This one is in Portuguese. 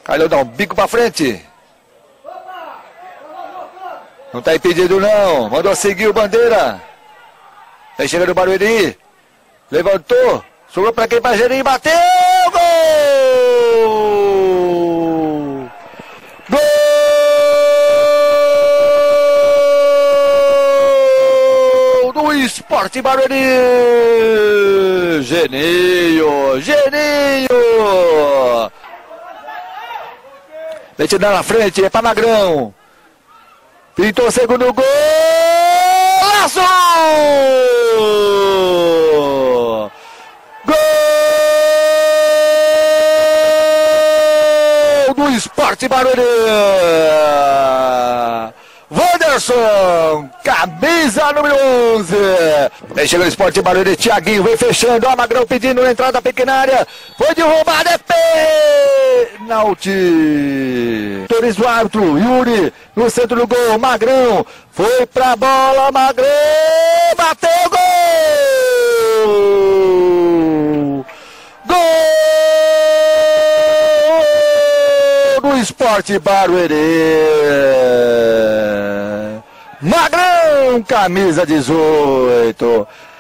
Carlão dá um bico pra frente. Não tá impedido não. Mandou seguir o Bandeira. Vem chegando o Barueri. Levantou. Sobrou pra quem? Pra Geninho. Bateu. Gol! Gol do Sport Barueri. Geninho. Metendo na frente. É pra Magrão. Pintou o segundo gol. Golaço! Gol do Sport Barueri. Wanderson, camisa número 11. Vem chegando o Sport Barueri, Thiaguinho vem fechando. Ó, Magrão pedindo entrada da pequena área. Foi derrubado, é pênalti. Torres do árbitro, Yuri no centro do gol. Magrão foi pra bola, Magrão bateu, gol! Gol do Sport Barueri. Magrão, camisa 18.